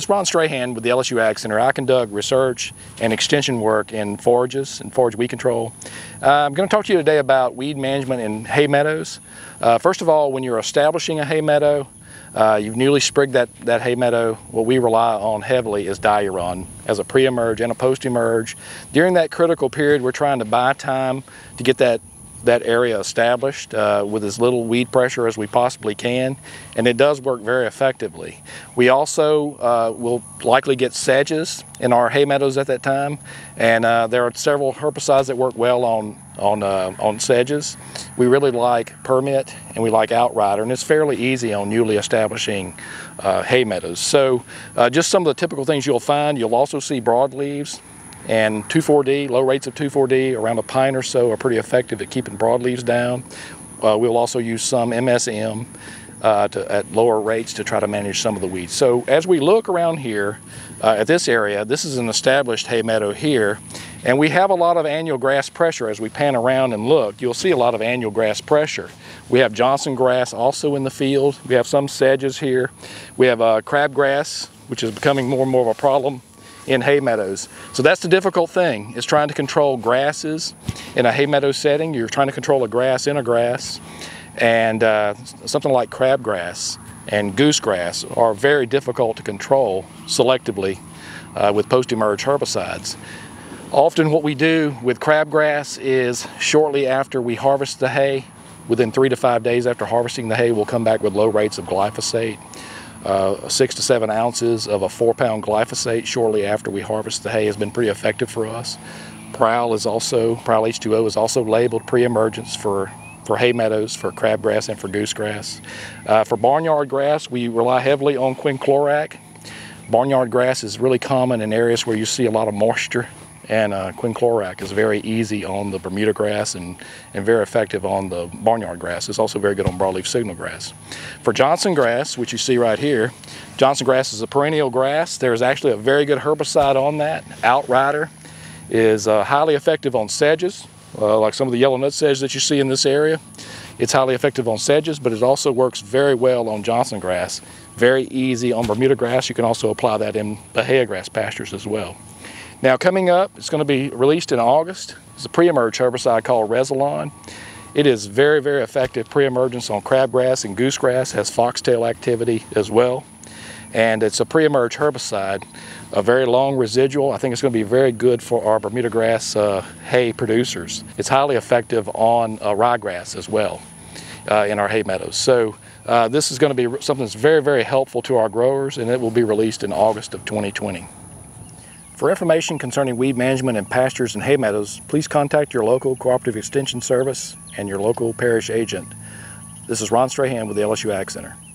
This is Ron Strahan with the LSU Ag Center. I conduct research and extension work in forages and forage weed control. I'm going to talk to you today about weed management in hay meadows. First of all, when you're establishing a hay meadow, you've newly sprigged that hay meadow, what we rely on heavily is diuron as a pre-emerge and a post-emerge. During that critical period, we're trying to buy time to get that area established with as little weed pressure as we possibly can, and it does work very effectively. We also will likely get sedges in our hay meadows at that time, and there are several herbicides that work well on sedges. We really like Permit and we like Outrider, and it's fairly easy on newly establishing hay meadows. So just some of the typical things you'll find. You'll also see broadleaves. And 2,4-D, low rates of 2,4-D, around a pint or so, are pretty effective at keeping broadleaves down. We'll also use some MSM at lower rates to try to manage some of the weeds. So as we look around here at this area, this is an established hay meadow here, and we have a lot of annual grass pressure. As we pan around and look, you'll see a lot of annual grass pressure. We have Johnson grass also in the field. We have some sedges here. We have crabgrass, which is becoming more and more of a problem in hay meadows. So that's the difficult thing, is trying to control grasses in a hay meadow setting. You're trying to control a grass in a grass, and something like crabgrass and goosegrass are very difficult to control selectively with post-emerge herbicides. Often what we do with crabgrass is shortly after we harvest the hay, within 3 to 5 days after harvesting the hay, we'll come back with low rates of glyphosate. 6 to 7 ounces of a 4-pound glyphosate shortly after we harvest the hay has been pretty effective for us. Prowl H2O is also labeled pre-emergence for hay meadows, for crabgrass and for goosegrass. For barnyard grass, we rely heavily on quinclorac. Barnyard grass is really common in areas where you see a lot of moisture, and quinclorac is very easy on the Bermuda grass and very effective on the barnyard grass. It's also very good on broadleaf signal grass. For Johnson grass, which you see right here, Johnson grass is a perennial grass. There's actually a very good herbicide on that. Outrider is highly effective on sedges, like some of the yellow nut sedge that you see in this area. It's highly effective on sedges, but it also works very well on Johnson grass. Very easy on Bermuda grass. You can also apply that in Bahia grass pastures as well. Now coming up, it's going to be released in August. It's a pre-emerge herbicide called Resilon. It is very, very effective pre-emergence on crabgrass and goosegrass, has foxtail activity as well. And it's a pre-emerge herbicide, a very long residual. I think it's going to be very good for our Bermuda grass hay producers. It's highly effective on ryegrass as well in our hay meadows. So this is going to be something that's very, very helpful to our growers, and it will be released in August of 2020. For information concerning weed management in pastures and hay meadows, please contact your local cooperative extension service and your local parish agent. This is Ron Strahan with the LSU Ag Center.